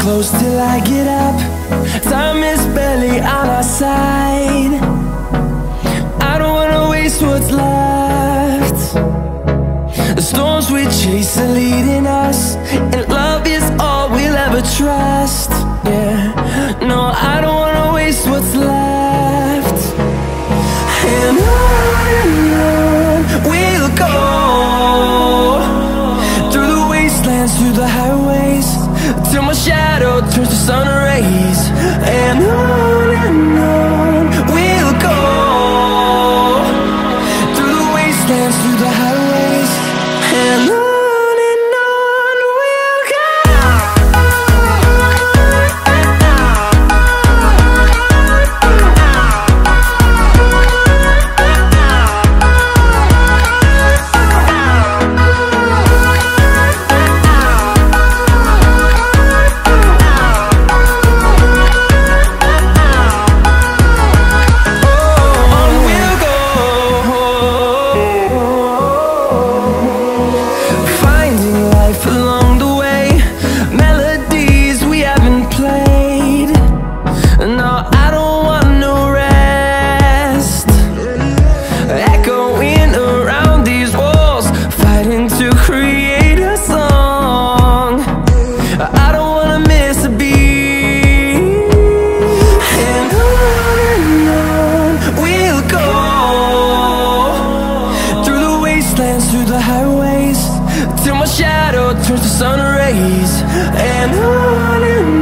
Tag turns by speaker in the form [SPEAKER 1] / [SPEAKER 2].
[SPEAKER 1] close till I get up. Time is barely on our side. I don't wanna waste what's left. The storms we chase are leading us, and love is all we'll ever trust. Yeah, no, I don't wanna waste what's left. And on we'll go, through the wastelands, through the highways, till my shadow turns to sun rays. And on we'll go, through the wastelands, through the highways, and on we'll go. Through the highways, till my shadow turns to sun rays. And on